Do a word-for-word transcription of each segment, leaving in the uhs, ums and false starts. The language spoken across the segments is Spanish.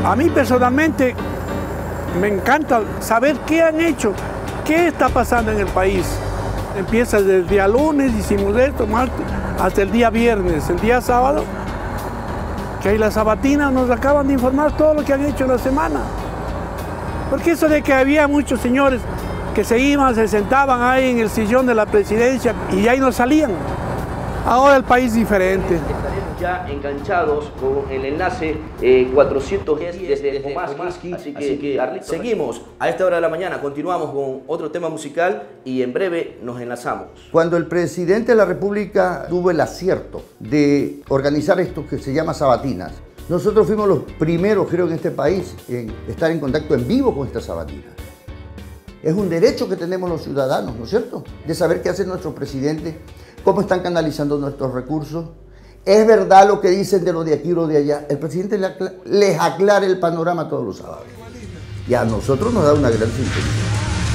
A mí personalmente me encanta saber qué han hecho, qué está pasando en el país. Empieza desde el día lunes, hicimos esto, martes, hasta el día viernes, el día sábado, que ahí las sabatinas nos acaban de informar todo lo que han hecho en la semana. Porque eso de que había muchos señores que se iban, se sentaban ahí en el sillón de la presidencia y ahí no salían. Ahora el país es diferente. Estaremos ya enganchados con el enlace eh, cuatrocientos diez desde Pomaski, así que, así que seguimos a esta hora de la mañana, continuamos con otro tema musical y en breve nos enlazamos. Cuando el presidente de la República tuvo el acierto de organizar esto que se llama sabatinas, nosotros fuimos los primeros, creo, en este país en estar en contacto en vivo con estas sabatinas. Es un derecho que tenemos los ciudadanos, ¿no es cierto?, de saber qué hace nuestro presidente, cómo están canalizando nuestros recursos. Es verdad lo que dicen de lo de aquí o lo de allá. El presidente les aclara el panorama todos los sábados. Y a nosotros nos da una gran sintonía.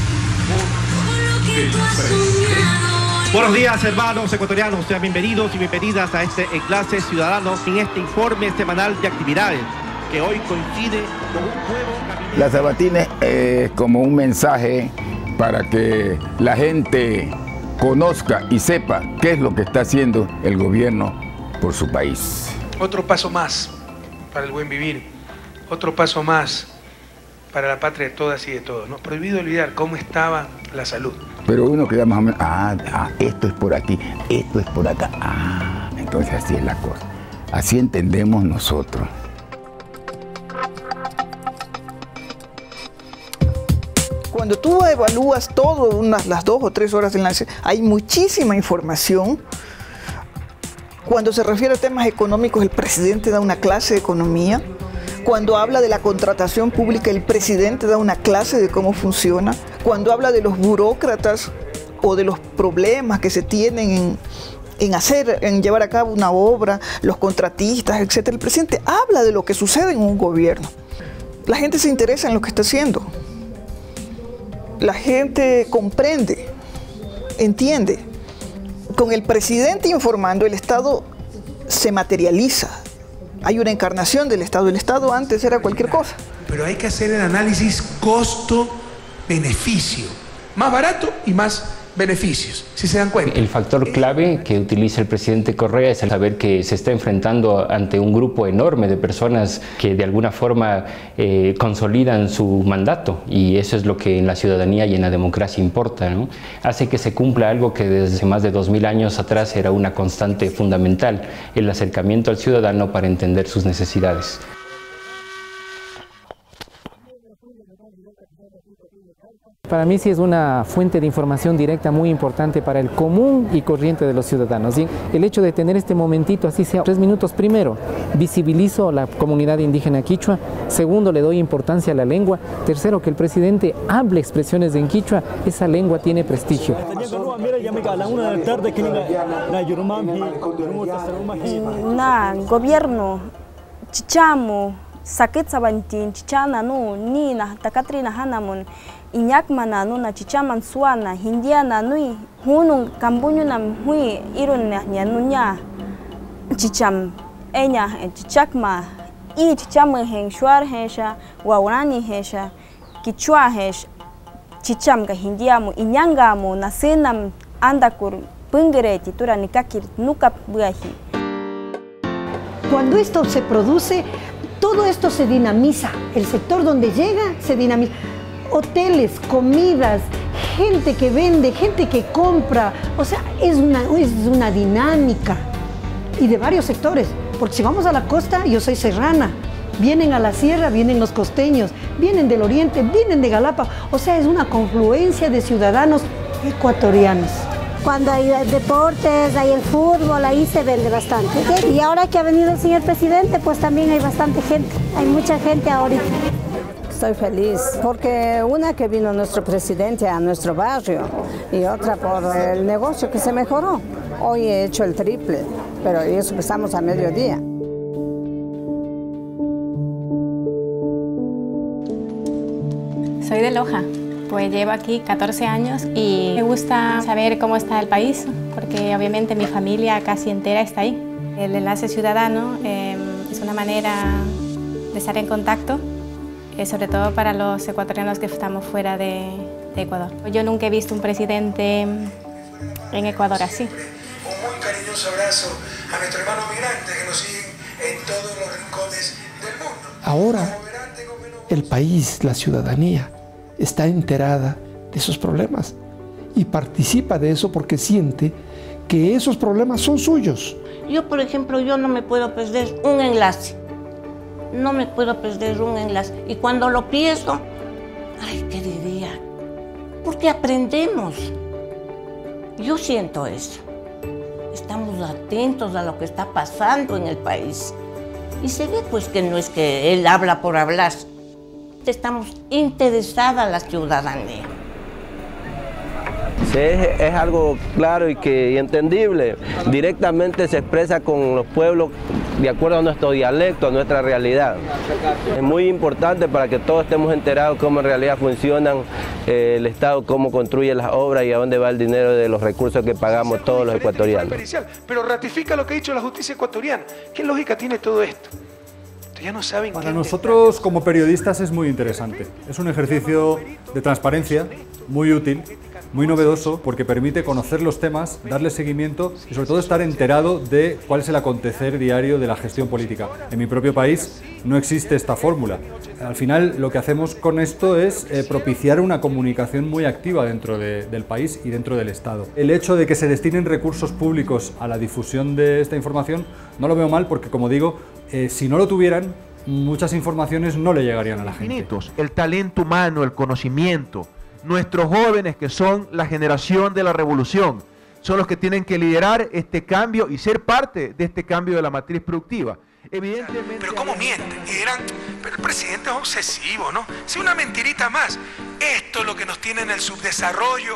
Buenos días, hermanos ecuatorianos. Sean bienvenidos y bienvenidas a este enlace ciudadano en este informe semanal de actividades que hoy coincide con un nuevo gabinete. La sabatina es eh, como un mensaje para que la gente conozca y sepa qué es lo que está haciendo el gobierno por su país. Otro paso más para el buen vivir, otro paso más para la patria de todas y de todos. No prohibido olvidar cómo estaba la salud. Pero uno queda más o menos, ah, ah, esto es por aquí, esto es por acá. Ah, entonces así es la cosa. Así entendemos nosotros. Cuando tú evalúas todo, unas las dos o tres horas de enlace, hay muchísima información. Cuando se refiere a temas económicos, el presidente da una clase de economía. Cuando habla de la contratación pública, el presidente da una clase de cómo funciona. Cuando habla de los burócratas o de los problemas que se tienen en, en hacer, en llevar a cabo una obra, los contratistas, etcétera, el presidente habla de lo que sucede en un gobierno. La gente se interesa en lo que está haciendo. La gente comprende, entiende. Con el presidente informando, el Estado se materializa. Hay una encarnación del Estado. El Estado antes era cualquier cosa. Pero hay que hacer el análisis costo-beneficio. Más barato y más beneficios, si se dan cuenta. El factor clave que utiliza el presidente Correa es el saber que se está enfrentando ante un grupo enorme de personas que de alguna forma eh, consolidan su mandato, y eso es lo que en la ciudadanía y en la democracia importa, ¿no? Hace que se cumpla algo que desde más de dos mil años atrás era una constante fundamental, el acercamiento al ciudadano para entender sus necesidades. Para mí sí es una fuente de información directa muy importante para el común y corriente de los ciudadanos. ¿Sí? El hecho de tener este momentito, así sea tres minutos, primero, visibilizo a la comunidad indígena quichua. Segundo, le doy importancia a la lengua. Tercero, que el presidente hable expresiones en quichua. Esa lengua tiene prestigio. Na gobierno, chichamo, sakit sabantin, chichana no, ni na takatrina hanamun. Inyak mana no na chichaman suana hindiana nui hunung kambuño nam hui irun nya nunya chicham enya chichakma i chicham hen shuar hesha waurani hesha kichua hesh chicham ka hindiamu inyangamu nasenam andakur pungereti turani kakir nuka buahi. Cuando esto se produce, todo esto se dinamiza, el sector donde llega se dinamiza. Hoteles, comidas, gente que vende, gente que compra, o sea, es una, es una dinámica y de varios sectores, porque si vamos a la costa, yo soy serrana, vienen a la sierra, vienen los costeños, vienen del oriente, vienen de Galapa, o sea, es una confluencia de ciudadanos ecuatorianos. Cuando hay deportes, hay el fútbol, ahí se vende bastante. Y ahora que ha venido el señor presidente, pues también hay bastante gente, hay mucha gente ahorita. Estoy feliz porque una que vino nuestro presidente a nuestro barrio y otra por el negocio que se mejoró. Hoy he hecho el triple, pero eso que estamos a mediodía. Soy de Loja, pues llevo aquí catorce años y me gusta saber cómo está el país porque obviamente mi familia casi entera está ahí. El enlace ciudadano eh, es una manera de estar en contacto, eh, sobre todo para los ecuatorianos que estamos fuera de, de Ecuador. Yo nunca he visto un presidente en Ecuador así. Un muy cariñoso abrazo a nuestros hermanos migrantes que nos siguen en todos los rincones del mundo. Ahora el país, la ciudadanía, está enterada de esos problemas y participa de eso porque siente que esos problemas son suyos. Yo, por ejemplo, yo no me puedo perder un enlace. No me puedo perder un enlace. Y cuando lo pierdo, ay, ¿qué diría? Porque aprendemos. Yo siento eso. Estamos atentos a lo que está pasando en el país. Y se ve pues que no es que él habla por hablar. Estamos interesadas la ciudadanía. Sí, es, es algo claro y, que, y entendible. Directamente se expresa con los pueblos de acuerdo a nuestro dialecto, a nuestra realidad. Es muy importante para que todos estemos enterados cómo en realidad funcionan eh, el Estado, cómo construye las obras y a dónde va el dinero de los recursos que pagamos todos los ecuatorianos. Pero ratifica lo que ha dicho la justicia ecuatoriana. ¿Qué lógica tiene todo esto? Ya no saben. Para nosotros como periodistas es muy interesante. Es un ejercicio de transparencia muy útil, muy novedoso, porque permite conocer los temas, darle seguimiento y sobre todo estar enterado de cuál es el acontecer diario de la gestión política. En mi propio país no existe esta fórmula. Al final lo que hacemos con esto es eh, propiciar una comunicación muy activa dentro de, del país y dentro del Estado. El hecho de que se destinen recursos públicos a la difusión de esta información no lo veo mal porque, como digo, eh, si no lo tuvieran, muchas informaciones no le llegarían a la gente. El talento humano, el conocimiento. Nuestros jóvenes, que son la generación de la revolución, son los que tienen que liderar este cambio y ser parte de este cambio de la matriz productiva. Evidentemente. Pero cómo mienten, y dirán, pero el presidente es obsesivo, ¿no? Si una mentirita más, esto es lo que nos tiene en el subdesarrollo.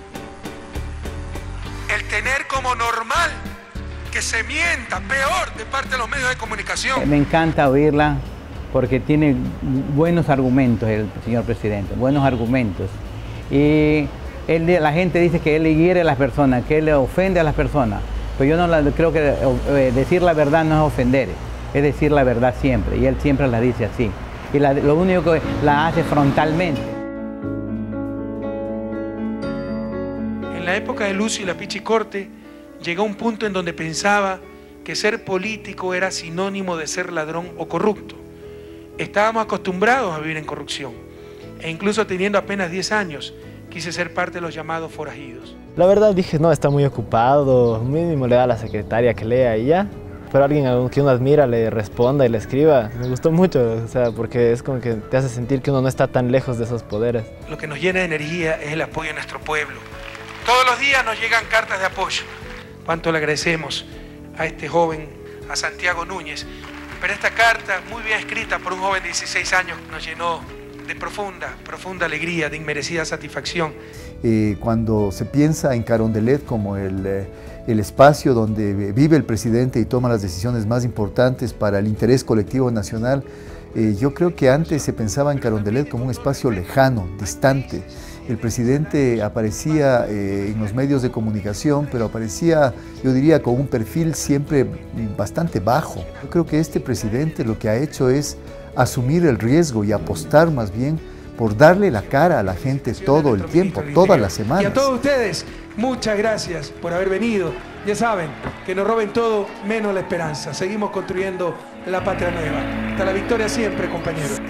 El tener como normal que se mienta, peor, de parte de los medios de comunicación. Me encanta oírla porque tiene buenos argumentos el señor presidente, buenos argumentos. Y él, la gente dice que él le hiere a las personas, que él le ofende a las personas. Pero yo no la, creo que eh, decir la verdad no es ofender, es decir la verdad siempre. Y él siempre la dice así. Y la, lo único que la hace frontalmente. En la época de Lucio y la Pichicorte, llegó un punto en donde pensaba que ser político era sinónimo de ser ladrón o corrupto. Estábamos acostumbrados a vivir en corrupción e incluso teniendo apenas diez años quise ser parte de los llamados forajidos. La verdad dije, no, está muy ocupado, mínimo le da a la secretaria que lea y ya. Pero alguien que uno admira le responda y le escriba, me gustó mucho, o sea, porque es como que te hace sentir que uno no está tan lejos de esos poderes. Lo que nos llena de energía es el apoyo de nuestro pueblo. Todos los días nos llegan cartas de apoyo. Cuánto le agradecemos a este joven, a Santiago Núñez. Pero esta carta, muy bien escrita por un joven de dieciséis años, nos llenó de profunda, profunda alegría, de inmerecida satisfacción. Eh, cuando se piensa en Carondelet como el, eh, el espacio donde vive el presidente y toma las decisiones más importantes para el interés colectivo nacional, eh, yo creo que antes se pensaba en Carondelet como un espacio lejano, distante. El presidente aparecía eh, en los medios de comunicación, pero aparecía, yo diría, con un perfil siempre bastante bajo. Yo creo que este presidente lo que ha hecho es asumir el riesgo y apostar más bien por darle la cara a la gente todo el tiempo, todas las semanas. Y a todos ustedes, muchas gracias por haber venido. Ya saben, que nos roben todo menos la esperanza. Seguimos construyendo la patria nueva. Hasta la victoria siempre, compañeros.